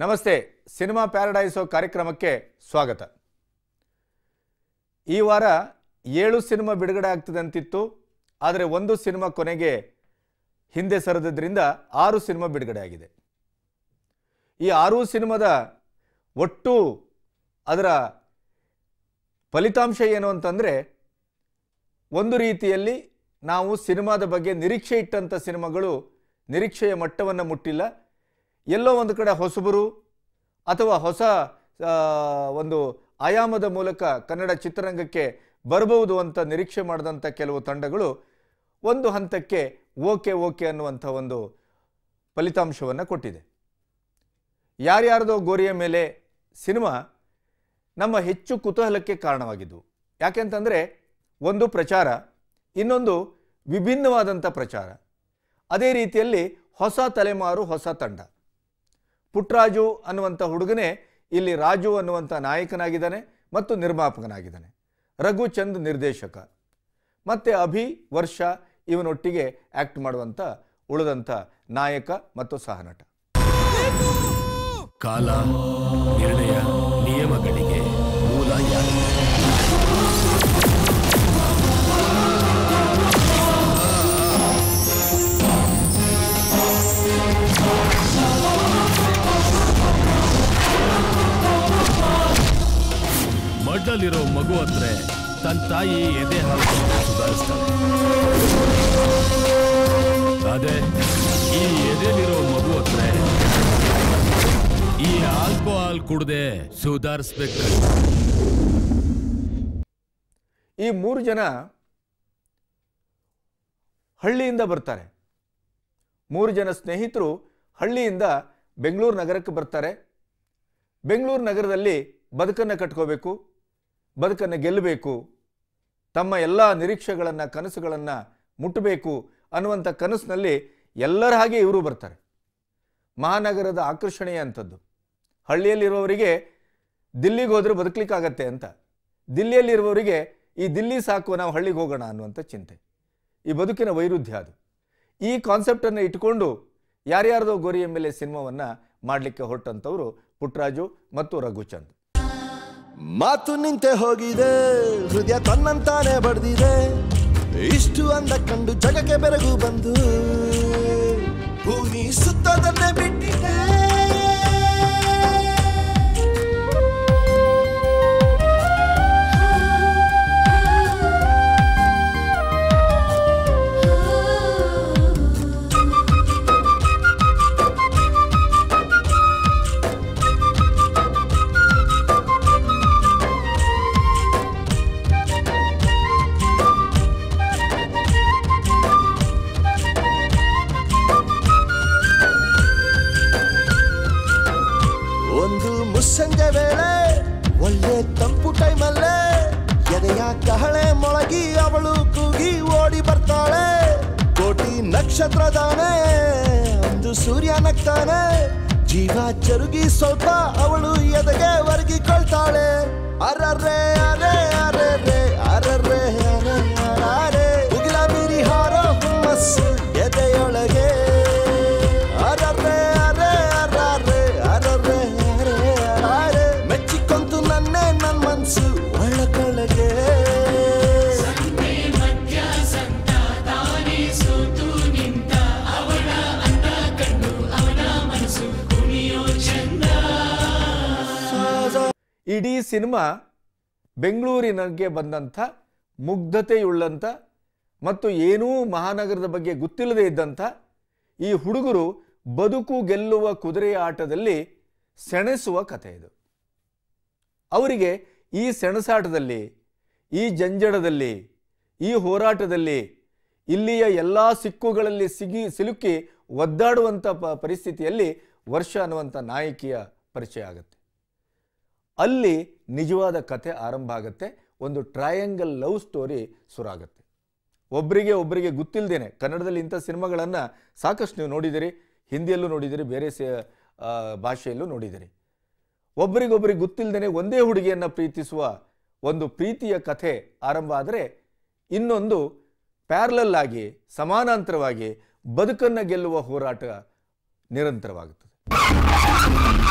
ನಮಸ್ತೆ cinema paradise ಕಾರ್ಯಕ್ರಮಕ್ಕೆ ಸ್ವಾಗತ. ಈ ವಾರ 7 ಸಿನಿಮಾ ಬಿಡುಗಡೆ ಆಗ್ತದೆ ಅಂತಿತ್ತು. ಆದರೆ ಒಂದು ಸಿನಿಮಾ ಕೊನೆಗೆ ಹಿಂದೆ ಸರಿದ್ರಿಂದ 6 ಸಿನಿಮಾ ಬಿಡುಗಡೆ ಆಗಿದೆ. ಈ 6 ಸಿನಿಮಾದ ಒಟ್ಟು ಅದರ ಫಲಿತಾಂಶ ಏನು ಅಂತಂದ್ರೆ ಒಂದು ರೀತಿಯಲ್ಲಿ ನಾವು ಸಿನಿಮಾದ ಬಗ್ಗೆ ನಿರೀಕ್ಷೆ ಇಟ್ಟಂತ ಸಿನಿಮಾಗಳು ನಿರೀಕ್ಷೆಯ ಮಟ್ಟವನ್ನು ಮುಟ್ಟಿಲ್ಲ. ಎಲ್ಲೋ ಒಂದು ಕಡೆ ಹೊಸಬರು ಅಥವಾ ಹೊಸ ಒಂದು ಆಯಾಮದ ಮೂಲಕ ಕನ್ನಡ ಚಿತ್ರರಂಗಕ್ಕೆ ಬರಬಹುದು ಅಂತ ನಿರೀಕ್ಷೆ ಮಾಡಿದಂಥ ಕೆಲವು ತಂಡಗಳು ಒಂದು ಹಂತಕ್ಕೆ ಓಕೆ ಅನ್ನುವಂಥ ಒಂದು ಫಲಿತಾಂಶವನ್ನು ಕೊಟ್ಟಿದೆ. ಯಾರ್ಯಾರದೋ ಗೋರಿಯ ಮೇಲೆ ಸಿನಿಮಾ ನಮ್ಮ ಹೆಚ್ಚು ಕುತೂಹಲಕ್ಕೆ ಕಾರಣವಾಗಿದ್ದು. ಯಾಕೆಂತಂದರೆ ಒಂದು ಪ್ರಚಾರ, ಇನ್ನೊಂದು ವಿಭಿನ್ನವಾದಂಥ ಪ್ರಚಾರ, ಅದೇ ರೀತಿಯಲ್ಲಿ ಹೊಸ ತಲೆಮಾರು ಹೊಸ ತಂಡ. ಪುಟ್ಟರಾಜು ಅನ್ನುವಂಥ ಹುಡುಗನೇ ಇಲ್ಲಿ ರಾಜು ಅನ್ನುವಂಥ ನಾಯಕನಾಗಿದ್ದಾನೆ ಮತ್ತು ನಿರ್ಮಾಪಕನಾಗಿದ್ದಾನೆ. ರಘುಚಂದ್ ನಿರ್ದೇಶಕ, ಮತ್ತು ಅಭಿ ವರ್ಷ ಇವನೊಟ್ಟಿಗೆ ಆ್ಯಕ್ಟ್ ಮಾಡುವಂಥ ಉಳಿದಂಥ ನಾಯಕ ಮತ್ತು ಸಹನಟ. ಕಾಲ ನಿರ್ಣಯ ನಿಯಮಗಳಿಗೆ ಮೂಲ ಯಾರು? ಮಡ್ಡಲ್ಲಿರೋ ಮಗು ಹತ್ರ ತನ್ನ ತಾಯಿ ಎದೆ ಹಾಲು ಸುಧಾರಿಸ್ತಾಳೆ. ಅದೇ ಈ ಎದೆಲಿರೋ ಮಗು ಹತ್ರ ಈ ಆಲ್ಕೋಹಾಲ್ ಕುಡ್ದೆ ಸುಧಾರಿಸ್ಬೇಕು. ಈ 3 ಜನ ಹಳ್ಳಿಯಿಂದ ಬರ್ತಾರೆ. 3 ಜನ ಸ್ನೇಹಿತರು ಹಳ್ಳಿಯಿಂದ ಬೆಂಗಳೂರು ನಗರಕ್ಕೆ ಬರ್ತಾರೆ. ಬೆಂಗಳೂರು ನಗರದಲ್ಲಿ ಬದುಕನ್ನು ಕಟ್ಕೋಬೇಕು, ಬದುಕನ್ನು ಗೆಲ್ಲಬೇಕು, ತಮ್ಮ ಎಲ್ಲ ನಿರೀಕ್ಷೆಗಳನ್ನು ಕನಸುಗಳನ್ನು ಮುಟ್ಟಬೇಕು ಅನ್ನುವಂಥ ಕನಸಿನಲ್ಲಿ ಎಲ್ಲರ ಹಾಗೆ ಇವರು ಬರ್ತಾರೆ. ಮಹಾನಗರದ ಆಕರ್ಷಣೆಯ ಅಂಥದ್ದು. ಹಳ್ಳಿಯಲ್ಲಿರುವವರಿಗೆ ದಿಲ್ಲಿಗೆ ಹೋದರೆ ಬದುಕಲಿಕ್ಕಾಗತ್ತೆ ಅಂತ, ದಿಲ್ಲಿಯಲ್ಲಿರುವವರಿಗೆ ಈ ದಿಲ್ಲಿ ಸಾಕು, ನಾವು ಹಳ್ಳಿಗೆ ಹೋಗೋಣ ಅನ್ನುವಂಥ ಚಿಂತೆ. ಈ ಬದುಕಿನ ವೈರುಧ್ಯ ಅದು. ಈ ಕಾನ್ಸೆಪ್ಟನ್ನು ಇಟ್ಕೊಂಡು ಯಾರ್ಯಾರದೋ ಗೋರಿಯ ಮೇಲೆ ಸಿನಿಮಾವನ್ನು ಮಾಡಲಿಕ್ಕೆ ಹೊರಟಂಥವರು ಪುಟ್ಟರಾಜು ಮತ್ತು ರಘುಚಂದ್. ಮಾತು ನಿಂತೆ ಹೋಗಿದೆ, ಹೃದಯ ತನ್ನಂತಾನೆ ಬಡ್ದಿದೆ, ಇಷ್ಟು ಅಂದ ಕಂಡು ಜಗಕ್ಕೆ ಬೆರಗು ಬಂದು ಭೂಮಿ ಸುತ್ತದನ್ನೇ ಬಿಟ್ಟಿದೆ. ಸಂಜೆ ವೇಳೆ ಒಳ್ಳೆ ತಂಪು ಟೈಮಲ್ಲೇ ಎದೆಯ ಕಹಳೆ ಮೊಳಗಿ ಅವಳು ಕೂಗಿ ಓಡಿ ಬರ್ತಾಳೆ. ಕೋಟಿ ನಕ್ಷತ್ರದಾನೆ ಒಂದು ಸೂರ್ಯ ನಗ್ತಾನೆ, ಜೀವ ಜರುಗಿ ಸ್ವಲ್ಪ ಅವಳು ಎದೆಗೆ ಒರಗಿಕೊಳ್ತಾಳೆ. ಅರರೆ ಅರೆ ಅರೆ ರೇ ಅರರೆ ಅರೆ ಅರೆ ಉಗಿಲ ಮೀರಿ ಹಾರೋ ಹುಮ್ಮಸ್ಸು ಎದೆಯೊಳಗೆ. ಅರರೆ ಅರೆ ಅರೆ ಅರರೆ ಮೆಚ್ಚಿಕೊಂತು ನನ್ನೇ ನನ್ನ ಮನಸ್ಸು ಒಳಗೊಳಗೆ. ಇಡೀ ಸಿನಿಮಾ ಬೆಂಗಳೂರಿನಗೆ ಬಂದಂಥ ಮುಗ್ಧತೆಯುಳ್ಳಂಥ ಮತ್ತು ಏನೂ ಮಹಾನಗರದ ಬಗ್ಗೆ ಗೊತ್ತಿಲ್ಲದೆ ಇದ್ದಂಥ ಈ ಹುಡುಗರು ಬದುಕು ಗೆಲ್ಲುವ ಕುದುರೆಯ ಆಟದಲ್ಲಿ ಸೆಣಸುವ ಕಥೆ ಇದು. ಅವರಿಗೆ ಈ ಸೆಣಸಾಟದಲ್ಲಿ, ಈ ಜಂಜಡದಲ್ಲಿ, ಈ ಹೋರಾಟದಲ್ಲಿ, ಇಲ್ಲಿಯ ಎಲ್ಲ ಸಿಕ್ಕುಗಳಲ್ಲಿ ಸಿಲುಕಿ ಒದ್ದಾಡುವಂಥ ಪರಿಸ್ಥಿತಿಯಲ್ಲಿ ವರ್ಷ ಅನ್ನುವಂಥ ನಾಯಕಿಯ ಪರಿಚಯ ಆಗುತ್ತೆ. ಅಲ್ಲಿ ನಿಜವಾದ ಕಥೆ ಆರಂಭ ಆಗುತ್ತೆ. ಒಂದು ಟ್ರಯಾಂಗಲ್ ಲವ್ ಸ್ಟೋರಿ ಶುರುವಾಗುತ್ತೆ. ಒಬ್ಬರಿಗೆ ಗೊತ್ತಿಲ್ಲದೇನೆ ಕನ್ನಡದಲ್ಲಿ ಇಂಥ ಸಿನಿಮಾಗಳನ್ನು ಸಾಕಷ್ಟು ನೀವು ನೋಡಿದಿರಿ, ಹಿಂದಿಯಲ್ಲೂ ನೋಡಿದಿರಿ, ಬೇರೆ ಭಾಷೆಯಲ್ಲೂ ನೋಡಿದಿರಿ. ಒಬ್ಬರಿಗೊಬ್ಬರಿಗೆ ಗೊತ್ತಿಲ್ಲದೇನೆ ಒಂದೇ ಹುಡುಗಿಯನ್ನು ಪ್ರೀತಿಸುವ ಒಂದು ಪ್ರೀತಿಯ ಕಥೆ ಆರಂಭ ಆದರೆ ಇನ್ನೊಂದು ಪ್ಯಾರಲಲ್ ಆಗಿ ಸಮಾನಾಂತರವಾಗಿ ಬದುಕನ್ನು ಗೆಲ್ಲುವ ಹೋರಾಟ ನಿರಂತರವಾಗುತ್ತದೆ.